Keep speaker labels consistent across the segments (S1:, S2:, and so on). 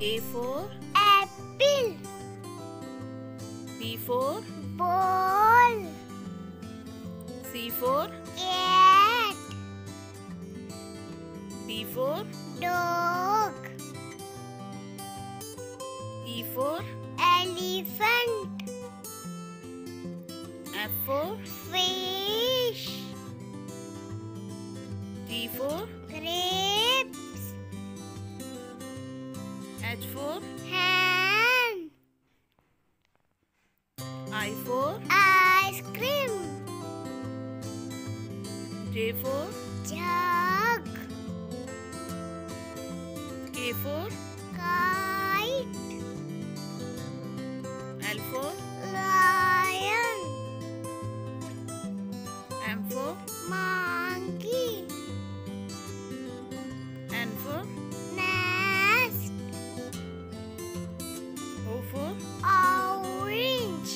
S1: A for
S2: apple.
S1: B for
S2: Ball.
S1: C for
S2: Cat.
S1: D for
S2: Dog.
S1: E for
S2: Elephant.
S1: F for
S2: Fish.
S1: G for
S2: Grapes.
S1: H for
S2: Ham.
S1: I for
S2: Ice cream.
S1: J for
S2: Jug.
S1: K for
S2: Kite.
S1: L for
S2: Lion.
S1: M for
S2: Monkey.
S1: N for
S2: Nest.
S1: O for
S2: Orange.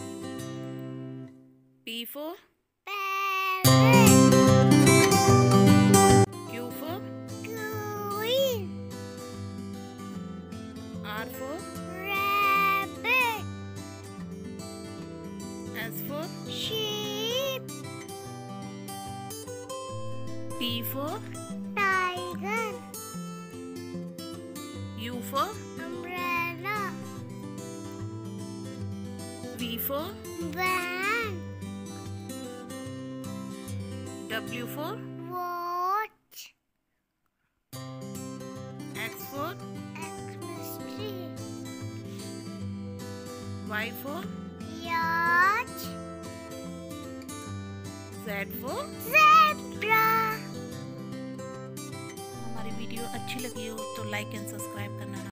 S1: P for
S2: Parrot.
S1: Q for
S2: Queen.
S1: R for
S2: Rabbit.
S1: S for
S2: Sheep.
S1: T for
S2: Tiger.
S1: U for
S2: Umbrella.
S1: V for
S2: Van.
S1: W for
S2: Watch.
S1: X for
S2: Xmas tree.
S1: Y for
S2: Yacht.
S1: Z for
S2: Zebra.
S1: हमारी video अच्छी लगी हो तो like and subscribe करना ना